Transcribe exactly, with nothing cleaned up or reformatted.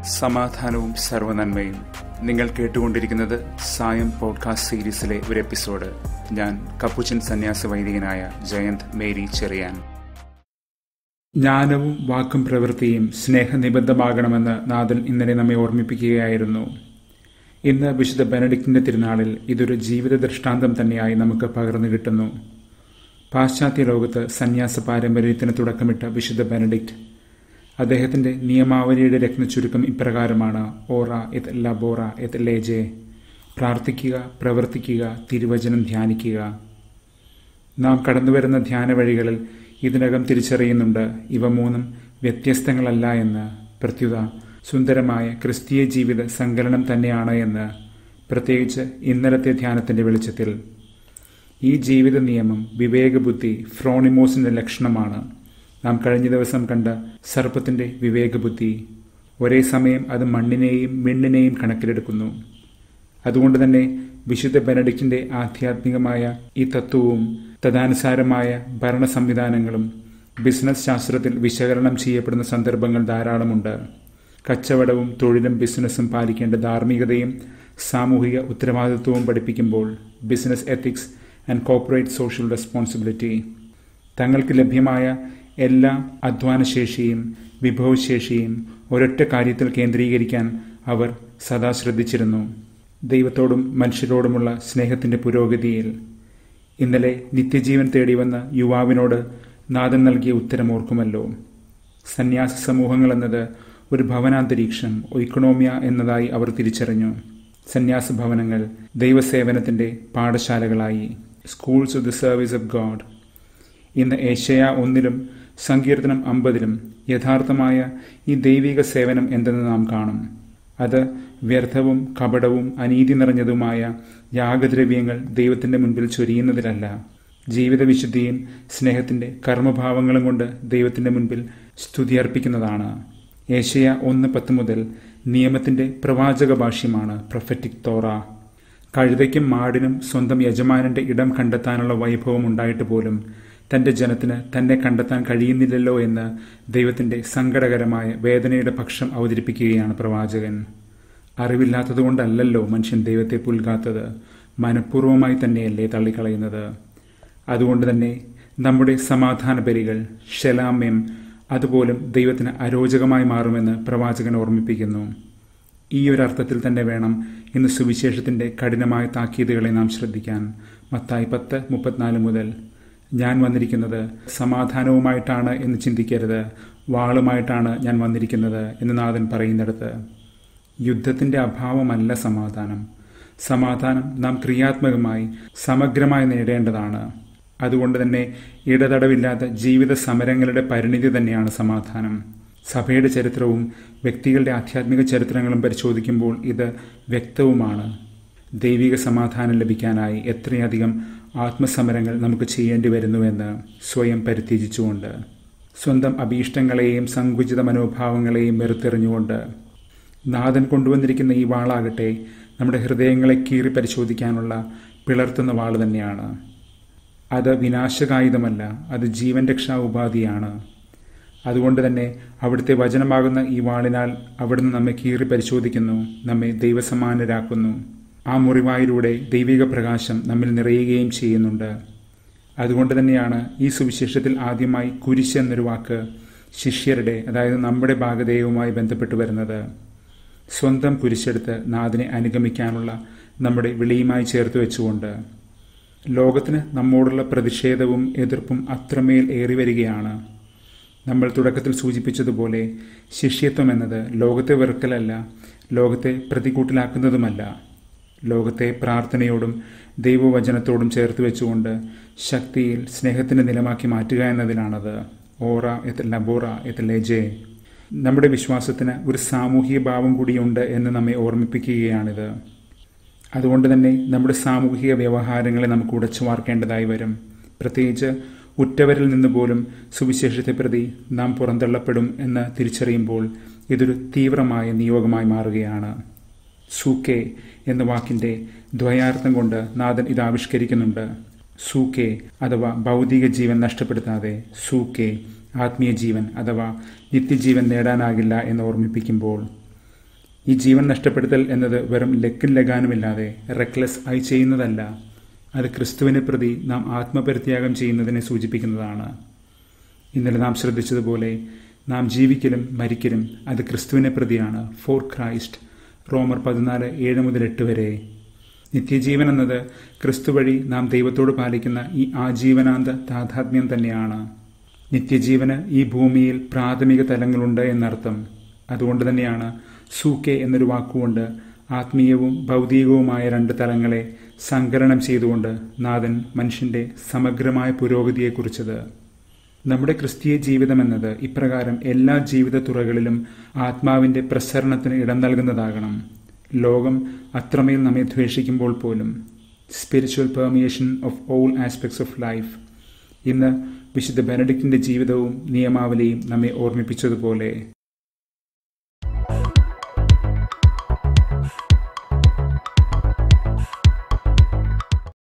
സമാധാനവും സർവ്വനന്മയും. നിങ്ങൾ കേട്ടുകൊണ്ടിരിക്കുന്നത് സായം പോഡ്കാസ്റ്റ് സീരീസിലെ ഒരു എപ്പിസോഡ്. ഞാൻ കപ്പുച്ചൻ സന്യാസ വൈദികനായ ജയന്ത് മേരി ചെറിയാൻ. ജ്ഞാനവും വാക്കും പ്രവൃത്തിയും സ്നേഹനിബദ്ധമാകണമെന്ന് നാഥൻ ഇന്നലെ നമ്മെ ഓർമ്മിപ്പിക്കുകയായിരുന്നു. ഇന്ന് വിശുദ്ധ ബെനഡിക്റ്റിന്റെ തിരുനാളിൽ ഇതൊരു ജീവിത ദൃഷ്ടാന്തം തന്നെയായി നമുക്ക് പകർന്നു കിട്ടുന്നു. പാശ്ചാത്യ ലോകത്ത് സന്യാസ പാരമ്പര്യത്തിന് തുടക്കമിട്ട വിശുദ്ധ ബെനഡിക്റ്റ്, അദ്ദേഹത്തിന്റെ നിയമാവലിയുടെ രത്നച്ചുരുക്കം ഇപ്രകാരമാണ്: ഓറ എത് ലബോറ എത് ലേജെ. പ്രാർത്ഥിക്കുക, പ്രവർത്തിക്കുക, തിരുവചനം ധ്യാനിക്കുക. നാം കടന്നുവരുന്ന ധ്യാന വഴികളിൽ ഇതിനകം തിരിച്ചറിയുന്നുണ്ട് ഇവ മൂന്നും വ്യത്യസ്തങ്ങളല്ല എന്ന്. പ്രത്യുത സുന്ദരമായ ക്രിസ്തീയ ജീവിത സങ്കലനം തന്നെയാണ് എന്ന്, പ്രത്യേകിച്ച് ഇന്നലത്തെ ധ്യാനത്തിന്റെ വെളിച്ചത്തിൽ. ഈ ജീവിത നിയമം വിവേകബുദ്ധി ഫ്രോണിമോസിന്റെ ലക്ഷണമാണ്. നാം കഴിഞ്ഞ ദിവസം കണ്ട സർപ്പത്തിന്റെ വിവേകബുദ്ധി ഒരേ സമയം അത് മണ്ണിനെയും മിണ്ണിനെയും കണക്കിലെടുക്കുന്നു. അതുകൊണ്ട് തന്നെ വിശുദ്ധ ബെനഡിക്റ്റിന്റെ ആധ്യാത്മികമായ ഈ തത്വവും തദാനുസാരമായ ഭരണ സംവിധാനങ്ങളും ബിസിനസ് ശാസ്ത്രത്തിൽ വിശകലനം ചെയ്യപ്പെടുന്ന സന്ദർഭങ്ങൾ ധാരാളമുണ്ട്. കച്ചവടവും തൊഴിലും ബിസിനസ്സും പാലിക്കേണ്ട ധാർമ്മികതയും സാമൂഹിക ഉത്തരവാദിത്വവും പഠിപ്പിക്കുമ്പോൾ business ethics and corporate social responsibility, തങ്ങൾക്ക് ലഭ്യമായ എല്ലാ അധ്വാനശേഷിയും വിഭവശേഷിയും ഒരൊറ്റ കാര്യത്തിൽ കേന്ദ്രീകരിക്കാൻ അവർ സദാ ശ്രദ്ധിച്ചിരുന്നു: ദൈവത്തോടും മനുഷ്യരോടുമുള്ള സ്നേഹത്തിന്റെ പുരോഗതിയിൽ. ഇന്നലെ നിത്യജീവൻ തേടി വന്ന യുവാവിനോട് നാഥൻ നൽകിയ ഉത്തരം ഓർക്കുമല്ലോ. സന്യാസ സമൂഹങ്ങൾ എന്നത് ഒരു ഭവനാന്തരീക്ഷം, ഇക്കണോമിയ എന്നതായി അവർ തിരിച്ചറിഞ്ഞു. സന്യാസ ഭവനങ്ങൾ ദൈവസേവനത്തിന്റെ പാഠശാലകളായി, schools of the service of God. ഇന്ന് ഏശയ്യ ഒന്നിലും സങ്കീർത്തനം അമ്പതിലും യഥാർത്ഥമായ ഈ ദൈവിക സേവനം എന്തെന്ന് നാം കാണും. അത് വ്യർത്ഥവും കപടവും അനീതി നിറഞ്ഞതുമായ യാഗദ്രവ്യങ്ങൾ ദൈവത്തിന്റെ മുൻപിൽ ചൊരിയുന്നതിലല്ല, ജീവിത വിശുദ്ധിയും സ്നേഹത്തിന്റെ കർമ്മഭാവങ്ങളും കൊണ്ട് ദൈവത്തിന്റെ മുൻപിൽ സ്തുതിയർപ്പിക്കുന്നതാണ്. ഏശയ്യ ഒന്ന് പത്ത് മുതൽ നിയമത്തിന്റെ പ്രവാചക ഭാഷ്യമാണ് പ്രൊഫറ്റിക് തോറ. കഴുതയ്ക്കും മാടിനും സ്വന്തം യജമാനന്റെ ഇടം കണ്ടെത്താനുള്ള വൈഭവം ഉണ്ടായിട്ട് പോലും തന്റെ ജനത്തിന് തന്നെ കണ്ടെത്താൻ കഴിയുന്നില്ലല്ലോ എന്ന് ദൈവത്തിന്റെ സങ്കടകരമായ വേദനയുടെ പക്ഷം അവതരിപ്പിക്കുകയാണ് പ്രവാചകൻ. അറിവില്ലാത്തതുകൊണ്ടല്ലല്ലോ മനുഷ്യൻ ദൈവത്തെ പുൽകാത്തത്, മനഃപൂർവ്വമായി തന്നെയല്ലേ തള്ളിക്കളയുന്നത്. അതുകൊണ്ട് തന്നെ നമ്മുടെ സമാധാന ബലികൾ ഷെലാമ്യം അതുപോലും ദൈവത്തിന് അരോചകമായി മാറുമെന്ന് പ്രവാചകൻ ഓർമ്മിപ്പിക്കുന്നു. ഈ ഒരു അർത്ഥത്തിൽ തന്നെ വേണം ഇന്ന് സുവിശേഷത്തിന്റെ കഠിനമായ താക്കീതുകളെ നാം ശ്രദ്ധിക്കാൻ. മത്തായി പത്ത് മുപ്പത്തിനാല് മുതൽ, ഞാൻ വന്നിരിക്കുന്നത് സമാധാനവുമായിട്ടാണ് എന്ന് ചിന്തിക്കരുത്, വാളുമായിട്ടാണ് ഞാൻ വന്നിരിക്കുന്നത് എന്ന് നാഥൻ പറയുന്നിടത്ത്. യുദ്ധത്തിന്റെ അഭാവമല്ല സമാധാനം. സമാധാനം നാം ക്രിയാത്മകമായി സമഗ്രമായി നേടേണ്ടതാണ്. അതുകൊണ്ട് തന്നെ ഇടതടവില്ലാത്ത ജീവിത സമരങ്ങളുടെ പരിണിതി തന്നെയാണ് സമാധാനം. സഭയുടെ ചരിത്രവും വ്യക്തികളുടെ ആധ്യാത്മിക ചരിത്രങ്ങളും പരിശോധിക്കുമ്പോൾ ഇത് വ്യക്തവുമാണ്. ദൈവിക സമാധാനം ലഭിക്കാനായി എത്രയധികം ആത്മസമരങ്ങൾ നമുക്ക് ചെയ്യേണ്ടി വരുന്നുവെന്ന് സ്വയം പരിത്യജിച്ചുകൊണ്ട്, സ്വന്തം അഭീഷ്ടങ്ങളെയും സങ്കുചിത മനോഭാവങ്ങളെയും വെറുത്തെറിഞ്ഞുകൊണ്ട്. നാഥൻ കൊണ്ടുവന്നിരിക്കുന്ന ഈ വാളാകട്ടെ നമ്മുടെ ഹൃദയങ്ങളെ കീറി പരിശോധിക്കാനുള്ള പിളർത്തുന്ന വാള് തന്നെയാണ്. അത് വിനാശകായുധമല്ല, അത് ജീവൻ രക്ഷാ ഉപാധിയാണ്. അതുകൊണ്ട് തന്നെ അവിടുത്തെ വചനമാകുന്ന ഈ വാളിനാൽ അവിടുന്ന് നമ്മെ കീറി പരിശോധിക്കുന്നു, നമ്മെ ദൈവസമാനരാക്കുന്നു. ആ മുറിവായിലൂടെ ദൈവിക പ്രകാശം നമ്മിൽ നിറയുകയും ചെയ്യുന്നുണ്ട്. അതുകൊണ്ട് തന്നെയാണ് ഈ സുവിശേഷത്തിൽ ആദ്യമായി കുരിശ് എന്നൊരു വാക്ക് ശിഷ്യരുടെ, അതായത് നമ്മുടെ ഭാഗധേയവുമായി ബന്ധപ്പെട്ട് വരുന്നത്. സ്വന്തം കുരിശെടുത്ത് നാഥനെ അനുഗമിക്കാനുള്ള നമ്മുടെ വിളിയുമായി ചേർത്ത് വെച്ചുകൊണ്ട്. ലോകത്തിന് നമ്മോടുള്ള പ്രതിഷേധവും എതിർപ്പും അത്രമേൽ ഏറി വരികയാണ്. നമ്മൾ തുടക്കത്തിൽ സൂചിപ്പിച്ചതുപോലെ ശിഷ്യത്വം എന്നത് ലോകത്തെ വെറുക്കലല്ല, ലോകത്തെ പ്രതികൂട്ടിലാക്കുന്നതുമല്ല. ലോകത്തെ പ്രാർത്ഥനയോടും ദൈവവചനത്തോടും ചേർത്ത് വെച്ചുകൊണ്ട് ശക്തിയിൽ സ്നേഹത്തിന്റെ നിലമാക്കി മാറ്റുക എന്നതിലാണത്. ഓറ എത് ലബോറ എത് ലേജെ. നമ്മുടെ വിശ്വാസത്തിന് ഒരു സാമൂഹിക ഭാവം കൂടിയുണ്ട് എന്ന് നമ്മെ ഓർമ്മിപ്പിക്കുകയാണിത്. അതുകൊണ്ട് തന്നെ നമ്മുടെ സാമൂഹിക വ്യവഹാരങ്ങളെ നമുക്ക് ഉടച്ചു വാർക്കേണ്ടതായി വരും. പ്രത്യേകിച്ച് ഉറ്റവരിൽ നിന്ന് പോലും സുവിശേഷത്തെ പ്രതി നാം പുറന്തള്ളപ്പെടും എന്ന് തിരിച്ചറിയുമ്പോൾ ഇതൊരു തീവ്രമായ നിയോഗമായി മാറുകയാണ്. സൂക്കെ എന്ന വാക്കിന്റെ ദ്വയാർത്ഥം കൊണ്ട് നാഥൻ ഇത് ആവിഷ്കരിക്കുന്നുണ്ട്. സൂക്കെ അഥവാ ഭൗതിക ജീവൻ നഷ്ടപ്പെടുത്താതെ സൂക്കെ ആത്മീയ ജീവൻ അഥവാ നിത്യജീവൻ നേടാനാകില്ല എന്ന് ഓർമ്മിപ്പിക്കുമ്പോൾ ഈ ജീവൻ നഷ്ടപ്പെടുത്തൽ എന്നത് വെറും ലക്കും ലഗാനുമില്ലാതെ റെക്ലെസ് ആയി ചെയ്യുന്നതല്ല. അത് ക്രിസ്തുവിനെ പ്രതി നാം ആത്മപരിത്യാഗം ചെയ്യുന്നതിനെ സൂചിപ്പിക്കുന്നതാണ്. ഇന്നലെ നാം ശ്രദ്ധിച്ചതുപോലെ നാം ജീവിക്കലും മരിക്കലും അത് ക്രിസ്തുവിനെ പ്രതിയാണ്. For Christ. റോമർ പതിനാല് ഏഴ് മുതൽ എട്ട് വരെ. നിത്യജീവൻ എന്നത് ക്രിസ്തു വഴി നാം ദൈവത്തോട് പാലിക്കുന്ന ഈ ആജീവനാന്ത താഥാത്മ്യം തന്നെയാണ്. നിത്യജീവന് ഈ ഭൂമിയിൽ പ്രാഥമിക തലങ്ങളുണ്ട് എന്നർത്ഥം. അതുകൊണ്ട് തന്നെയാണ് സൂക്കെ എന്നൊരു വാക്കുകൊണ്ട് ആത്മീയവും ഭൗതികവുമായ രണ്ട് തലങ്ങളെ സങ്കലനം ചെയ്തുകൊണ്ട് നാഥൻ മനുഷ്യന്റെ സമഗ്രമായ പുരോഗതിയെക്കുറിച്ചത്. നമ്മുടെ ക്രിസ്തീയ ജീവിതം എന്നത് ഇപ്രകാരം എല്ലാ ജീവിത തുറകളിലും ആത്മാവിന്റെ പ്രസരണത്തിന് ഇടം നൽകുന്നതാകണം. ലോകം അത്രമേൽ നമ്മെ ദ്വേഷിക്കുമ്പോൾ പോലും. Spiritual permeation of all aspects of life. ഇന്ന് വിശുദ്ധ ബെനഡിക്റ്റിന്റെ ജീവിതവും നിയമാവലിയും നമ്മെ ഓർമ്മിപ്പിച്ചതുപോലെ